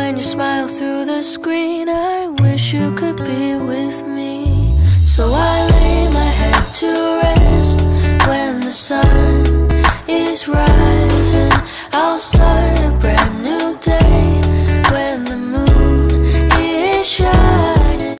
when you smile through the screen. I wish you could